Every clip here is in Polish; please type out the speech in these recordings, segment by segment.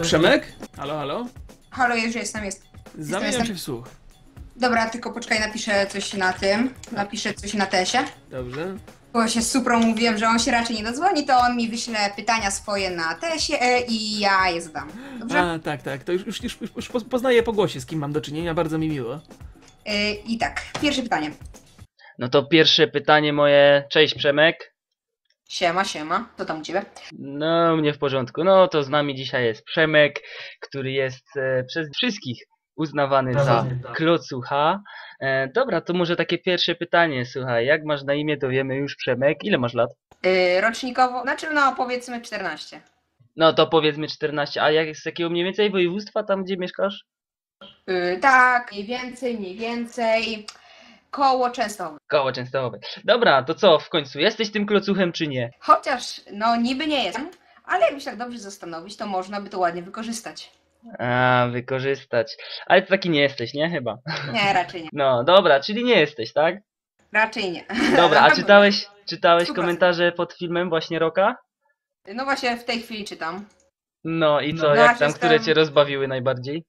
Przemek? Halo, halo? Halo, już jestem. Zamieniam się w słuch. Dobra, tylko poczekaj, napiszę coś na tym. Napiszę coś na tesie. Dobrze. Bo się z Suprą mówiłem, że on się raczej nie dodzwoni, to on mi wyśle pytania swoje na tesie i ja je zadam. Dobrze? A, tak, tak. To już poznaję po głosie, z kim mam do czynienia, bardzo mi miło. I tak, pierwsze pytanie. No to pierwsze pytanie moje. Cześć Przemek. Siema, siema. Co tam u ciebie? No, mnie w porządku. No to z nami dzisiaj jest Przemek, który jest przez wszystkich uznawany za klocucha. Dobra, to może takie pierwsze pytanie. Słuchaj, jak masz na imię, to wiemy już Przemek. Ile masz lat? Rocznikowo, no powiedzmy 14. No to powiedzmy 14. A jak z jakiego mniej więcej województwa, tam gdzie mieszkasz? Tak, mniej więcej. Koło Częstochowy. Koło Częstochowe. Dobra, to co, w końcu jesteś tym klocuchem czy nie? Chociaż, no niby nie jestem, ale jakby się tak dobrze zastanowić, to można by to ładnie wykorzystać. A, wykorzystać. Ale to taki nie jesteś, nie? Chyba. Nie, raczej nie. No, dobra, czyli nie jesteś, tak? Raczej nie. Dobra, a czytałeś 100%. komentarze pod filmem właśnie Roka? No właśnie w tej chwili czytam. No i co, No, jak tam, jestem- które cię rozbawiły najbardziej?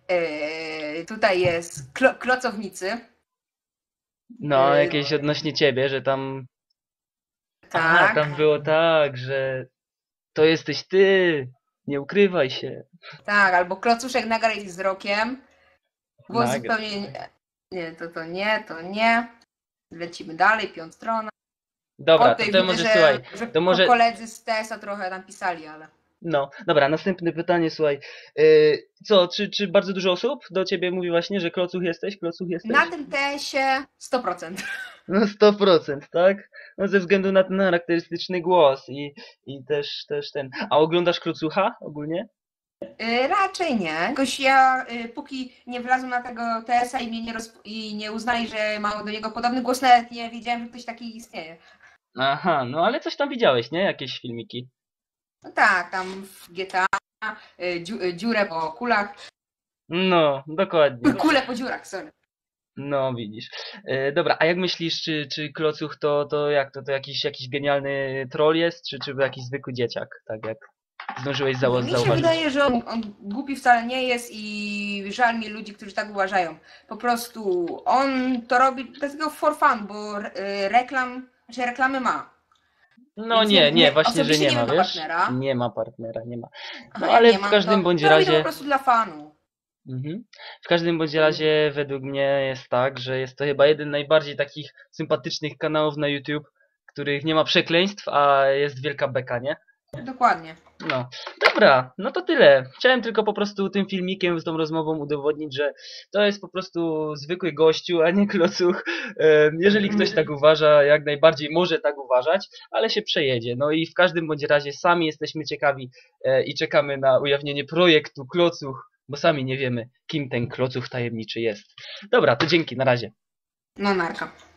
Tutaj jest klocownicy. No, Yy, jakieś odnośnie ciebie, że tam... Tak. Aha, tam było tak, że to jesteś ty, nie ukrywaj się. Tak, albo klocuszek nagraj z rokiem. Było Nagraj. zupełnie nie. To nie. Lecimy dalej, piątstrona. Dobra, Tutaj to widzę, może że, słuchaj, że to może... koledzy z TS-a trochę tam pisali, ale... No, dobra, następne pytanie, słuchaj. Co, czy bardzo dużo osób do ciebie mówi właśnie, że klocuch jesteś? Klocuch jesteś? Na tym TS-ie 100%. No 100%, tak? No ze względu na ten charakterystyczny głos i też ten... A oglądasz klocucha ogólnie? Raczej nie. Jakoś ja póki nie wlazłem na tego TS-a i mnie i nie uznali, że mam do niego podobny głos, nawet nie wiedziałem, że ktoś taki istnieje. Aha, no ale coś tam widziałeś, nie? Jakieś filmiki. No tak, tam w GTA dziurę po kulach. No, dokładnie. Kule po dziurach, sorry. No, widzisz. Dobra, a jak myślisz, czy klocuch to jak to jakiś genialny troll jest, czy jakiś zwykły dzieciak, tak jak zdążyłeś Mi się zauważyć? wydaje, że on głupi wcale nie jest i żal mi ludzi, którzy tak uważają. Po prostu on to robi dlatego for fun, bo reklamy ma. No Więc nie, właśnie, że osobiście nie ma, ma wiesz? partnera. Nie ma partnera, nie ma. No Aha, ale nie w ma, każdym bądź to robi to po razie... prostu dla fanu. Mhm. W każdym bądź razie według mnie jest tak, że jest to chyba jeden najbardziej takich sympatycznych kanałów na YouTube, których nie ma przekleństw, a jest wielka beka, nie? Dokładnie. No, dobra, no to tyle. Chciałem tylko po prostu tym filmikiem, z tą rozmową udowodnić, że to jest po prostu zwykły gościu, a nie klocuch. Jeżeli ktoś tak uważa, jak najbardziej może tak uważać, ale się przejedzie. No i w każdym bądź razie sami jesteśmy ciekawi i czekamy na ujawnienie projektu Klocuch, bo sami nie wiemy, kim ten klocuch tajemniczy jest. Dobra, to dzięki, na razie. No narka.